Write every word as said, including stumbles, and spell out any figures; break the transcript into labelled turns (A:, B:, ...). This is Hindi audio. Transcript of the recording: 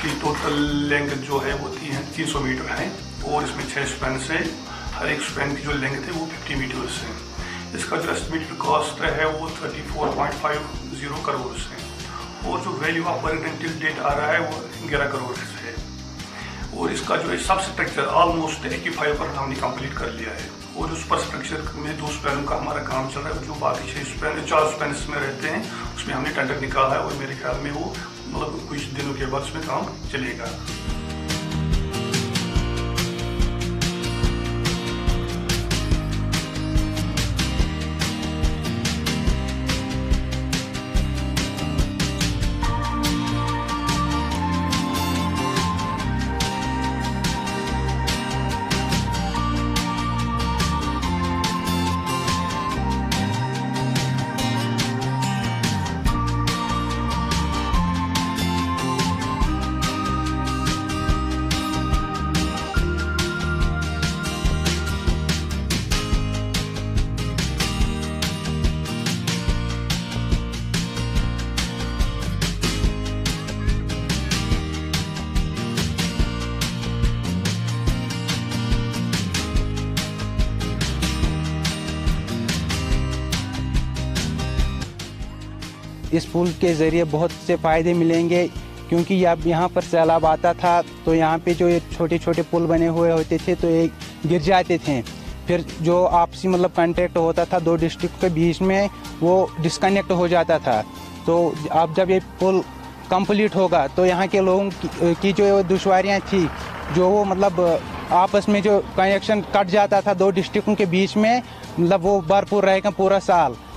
A: इसकी टोटल लेंथ जो है वो तीन तीन सौ मीटर है और इसमें छः स्पैन से हर एक स्पैन की जो लेंथ है वो फिफ्टी मीटर्स है। इसका जो एस्टिमेटेड कॉस्ट है वो thirty four point five zero crore है और जो value of work till date आ रहा है वो ग्यारह करोड़ है। और इसका जो substructure almost eighty five percent हमने कंप्लीट कर लिया है और उस पर स्ट्रक्चर में दो स्पैनों का हमारा काम चल रहा है। जो बाकी छः स्पैन चार स्पैन इसमें रहते हैं उसमें हमने टेंडर निकाला है और मेरे ख्याल में वो मतलब कुछ दिनों के बाद उसमें काम चलेगा।
B: इस पुल के ज़रिए बहुत से फ़ायदे मिलेंगे, क्योंकि अब यहाँ पर सैलाब आता था तो यहाँ पे जो ये छोटे छोटे पुल बने हुए होते थे तो ये गिर जाते थे। फिर जो आपसी मतलब कॉन्ट्रैक्ट होता था दो डिस्ट्रिक्ट के बीच में वो डिस्कनेक्ट हो जाता था। तो अब जब ये पुल कंप्लीट होगा तो यहाँ के लोगों की, की जो दुश्वारियाँ थी, जो वो मतलब आपस में जो कनेक्शन कट जाता था दो डिस्ट्रिक्टों के बीच में, मतलब वो भरपूर रहेगा पूरा साल।